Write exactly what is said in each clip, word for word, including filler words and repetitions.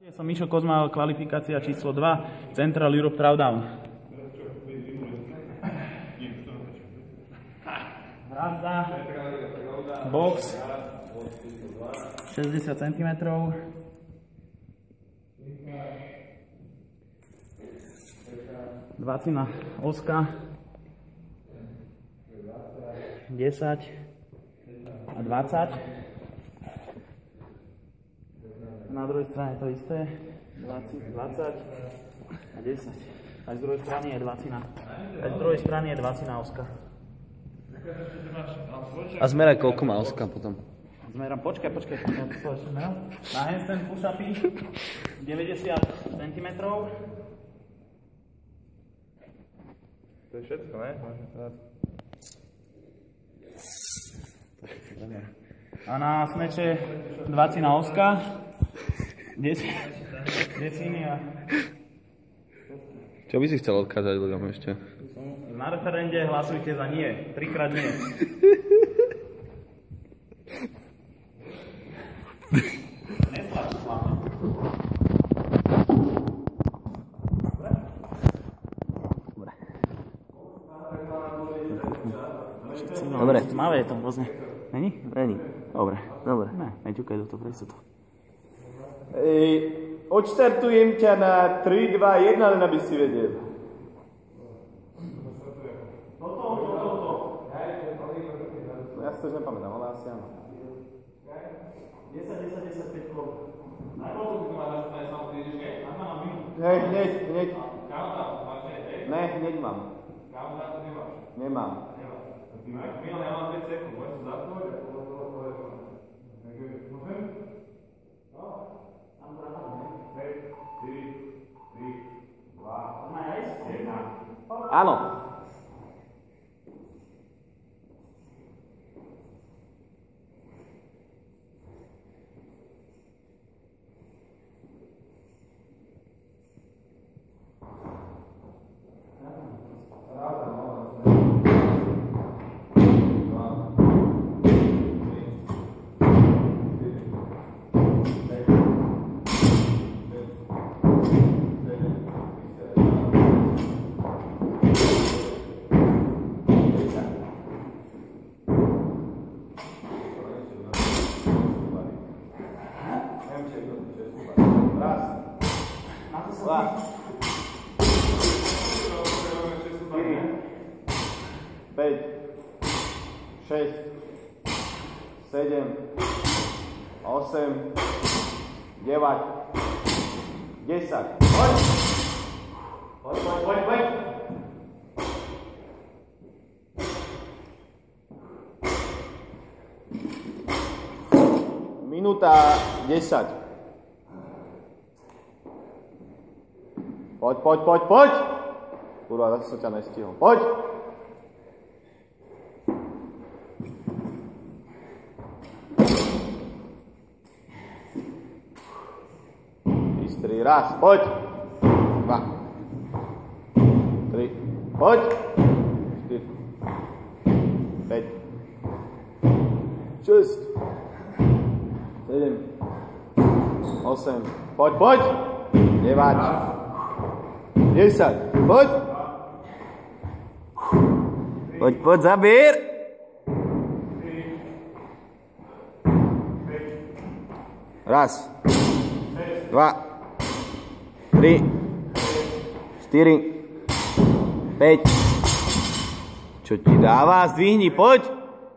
Som Mišo Kozma, kvalifikácia číslo dva, Central Europe Throwdown. Brazda, box, šesťdesiat centimetrov. dvacina oska, desať a dvadsať. Na druhej strane to isté, dvadsať a desať. Aj z druhej strany je dvacina. Aj z druhej strany je dvacina oska. A zmeraj koľko má oska potom? Zmerám, počkaj, počkaj. Na handstand push-upy deväťdesiat centimetrov. To je všetko, ne? A na smeče dvacina oska. Desiny a... Čo by si chcel odkázať ľuďom ešte? Na referende hlasujte za nie. Trikrát nie. Neslač, slava. Dobre. Tmavé je to hrozne. Není? Není. Dobre. Dobre. Ne, neťukaj do toho, prečo to. Ej, odštartujem ťa na tri, dva, jeden, len aby si vedel. Toto, toto, toto. Ja si to už nepamätám, ale asi áno. desať, desať, desať, päť kol. Na koľko by to máš nastavené samotný ideš? Na dva minút. Hej, hneď, hneď. Countdown, máš hneď, hej? Ne, hneď mám. Countdown to nemáš? Nemám. Nemáš. Ty máš? Milan, ja mám päť sekúnd, môžeš sa zapnúť a potom to povedať. Môžem? No. Tam západne. päť, štyri, tri, dva, jedna. Áno. Dva, štyri, päť, šesť, sedem, osem, deväť, desať. Poď! Poď, poď, poď, poď! Minúta desať. Poď, poď, poď, poď! Kurva, zase som ťa nestihol. Poď! Bystrý, raz, poď! Dva. Tri, poď! Štyri. Päť. Šesť. Sedem. Osem. Poď, poď! Deväť. desať. Poď! Poď, poď, zabier! Raz. Dva. Tri. Štyri. Päť. Čo ti dáva? Zdvihni, poď!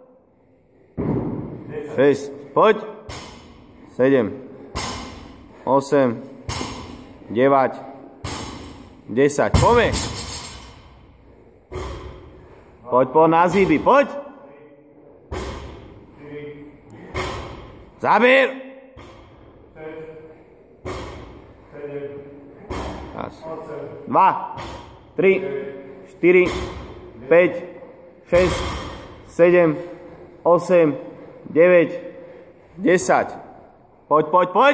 Šesť. Poď! Sedem. Osem. Deväť. desať. Poďme. Poď, poď na zíby. Poď. Zabier. Raz. Dva. Tri. Štyri. Päť. Šesť. Sedem. Osem. Deväť. Desať. Poď, poď, poď.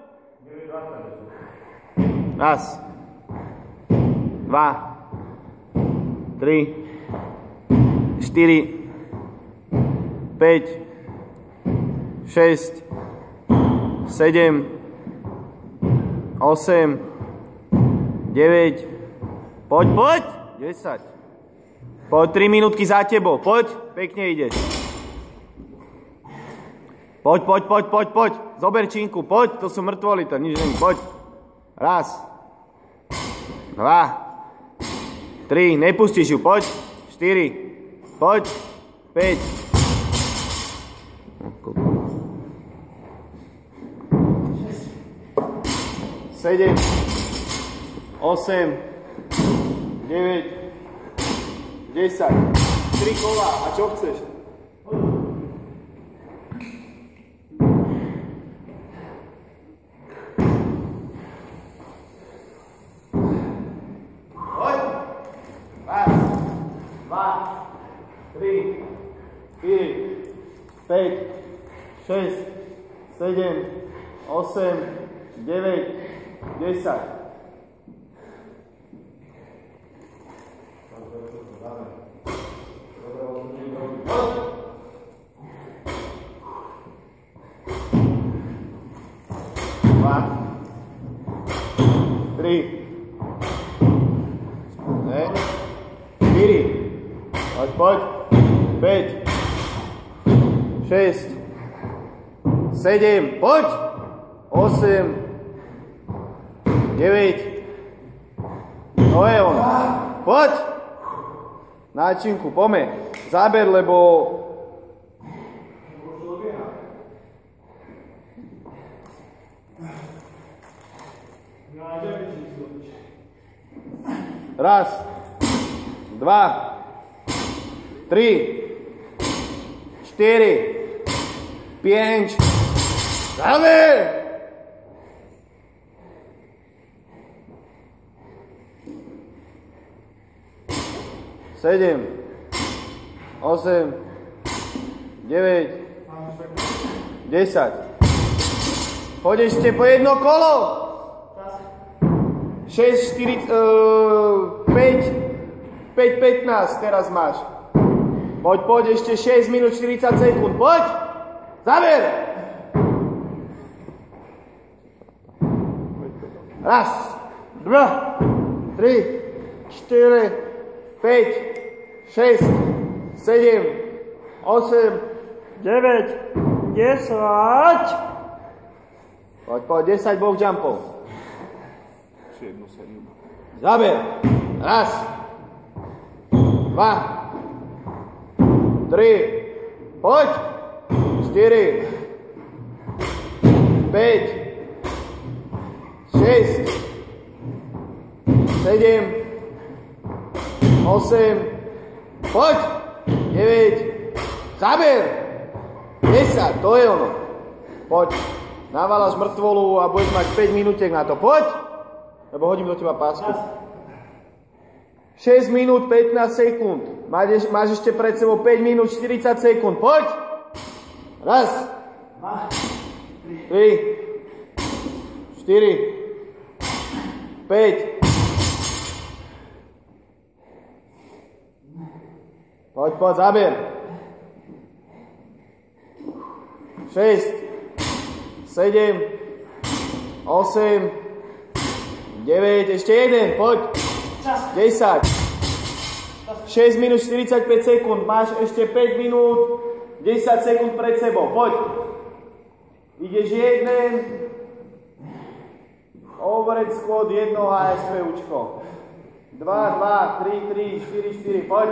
Raz. Dva, tri, štyri, päť, šesť, sedem, osem, deväť, poď, poď, desať. Poď, tri minútky za tebou, poď, pekne ideš. Poď, poď, poď, poď, poď, zober činku, poď, to sú mŕtvoly, to nič není, poď. Raz, dva, tri, nepustíš ju, poď, štyri, poď, päť. sedem, osem, deväť, desať. tri kola, a čo chceš? Poď. Raz, dva, tri, štyri, päť, šesť, sedem, osem, deväť, desať. Dva, tri, štyri, poď, poď, päť, šesť, sedem, poď, osem, deväť, to je on, poď, na činku, pome, záber, lebo raz, dva, tri, štyri, päť, záber! sedem, osem, deväť, desať. Poď ešte po jedno kolo. šesť, štyri, päť, päť, pätnásť teraz máš. Poď, poď, ešte šesť minút štyridsať sekúnd. Poď! Záver! Raz, dva, tri, štyri, päť, šesť, sedem, osem, deväť, desať. Poď, poď, desať box jumpov. Záber. Raz, dva, tri, poď, štyri, päť, šesť, sedem, osem, poď, deväť, záber, desať, to je ono. Poď, naváľaš mŕtvolu a budeš mať päť minútiek na to, poď, lebo hodím do teba pásku. šesť minút pätnásť sekúnd, máš, máš ešte pred sebou päť minút štyridsať sekúnd, poď, raz, tri, štyri, päť, poď, poď, záber. šesť, sedem, osem, deväť, ešte jeden, poď. desať. šesť minút štyridsaťpäť sekúnd, máš ešte päť minút, desať sekúnd pred sebou, poď. Ideš jeden, overhead squat, jedno há es pé učko. dva, dva, tri, tri, štyri, štyri, poď.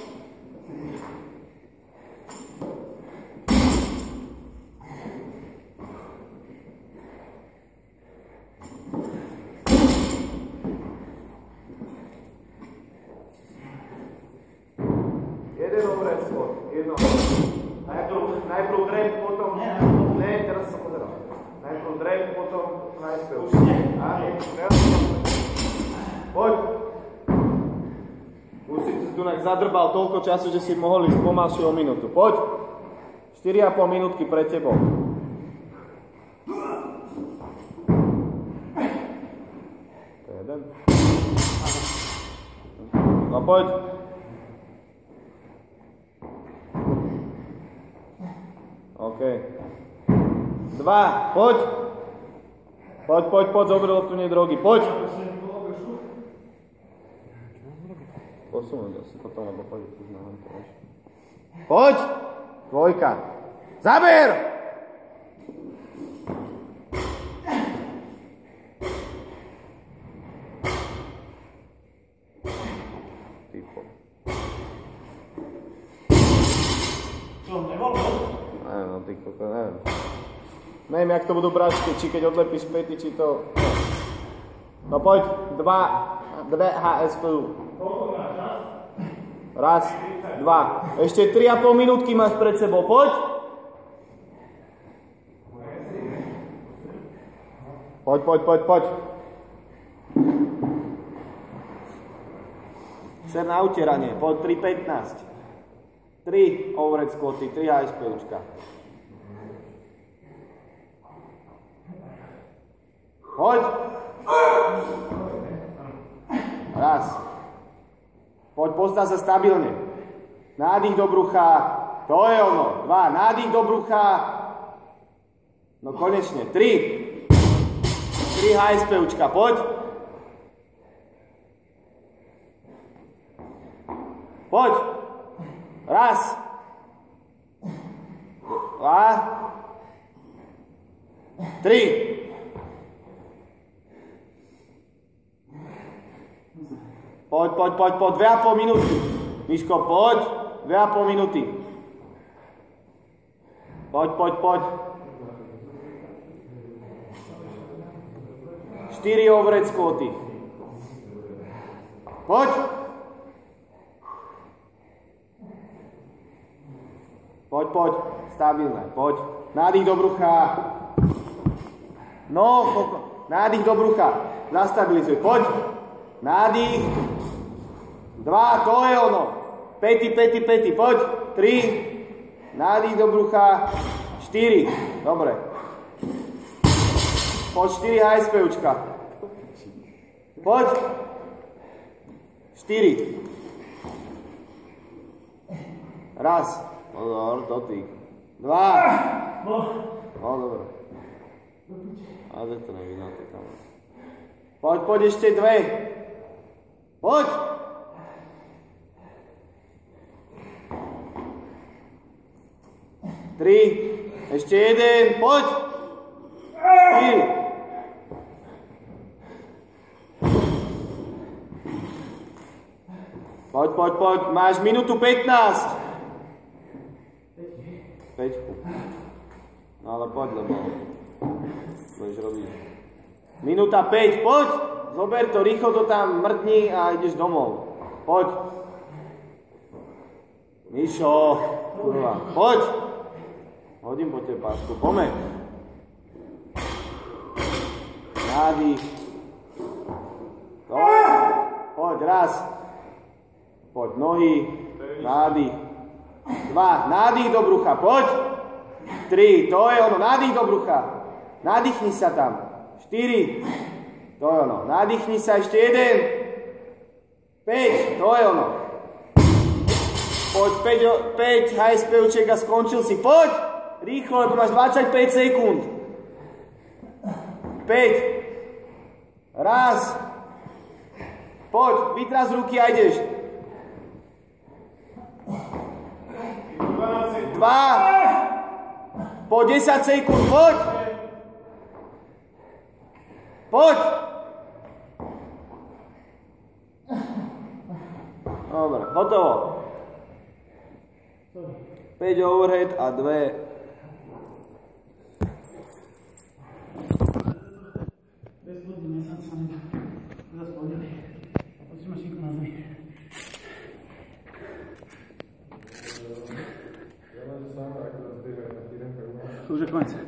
Jeden overhead squat, jedno. Najprv, najprv drep, potom... Ne, teraz sa pozerám. Najprv drep, potom há es pé. Už nie. Poď. Už si tu zadrbal toľko času, že si mohol ísť pomalšie o minútu. Poď. štyri a pol minútky pred tebou. To je jeden. No poď. OK. Dva, poď. Poď, poď, poď, zober loptu, nie drogy, poď! Posunúť asi potom, lebo poď, už na to vieš. Poď! Dvojka. Zaber! Typo. Čo, nebol? Neviem, no ty koko, neviem. Neviem, jak to budú brať, či keď odlepíš päty, či to... No poď, dva, dve há es pé ú. Raz, dva. Ešte tri a pol minútky máš pred sebou, poď! Poď, poď, poď, poď. Ser na utieranie, poď tri pätnásť. tri overhead squaty, tri há es pé účka. Poď! Raz. Poď, postav sa stabilne. Nádych do brucha. To je ono. Dva. Nádych do brucha. No konečne. Tri. Tri há es pé účka. Poď. Poď. Raz. Dva. Tri. Poď, poď, poď, poď, dve a pol minúty. Miško, poď, dve a pol minúty. Poď, poď, poď. štyri overhead squaty. Poď. Poď, poď, stabilné, poď. Nádych do brucha. No, nádych do brucha. Zastabilizuj, poď. Nádych. Dva, to je ono. Pety, pety, pety, poď. Tri. Nádych do brucha. Štyri. Dobre. Poď, štyri há es pé účka. Poď. Štyri. Raz. Pozor, dotyk. Dva. No, dobre. Ale to nevidno, to tam. Poď, poď, ešte dve. Poď. Tri. Ešte jeden. Poď. Štyri. Poď, poď, poď. Máš minútu pätnásť. Peťku. No ale poď, lebo budeš robiť. Minúta päť, poď! Zober to, rýchlo to tam mrdni a ideš domov. Poď. Mišo, kurva, poď! Hodím po tebe pásku, pomeň. Nádych. Dobre. Poď, raz. Poď, nohy. Nádych. Dva, nádych do brucha, poď. Tri, to je ono, nádych do brucha. Nádychni sa tam. Štyri, to je ono. Nádychni sa, ešte jeden. Päť, to je ono. Poď, päť há es pé úček a skončil si. Poď, rýchlo, lebo máš dvadsaťpäť sekúnd. päť. Raz. Poď, vytraz ruky a ideš. Dva. Po desať sekúnd, poď. Poď. Dobre, hotovo. päť overhead a dve. Bez ľudí, nesám sa nedá. Zas podeli. Poďme mašinku na zemi. Už je konec.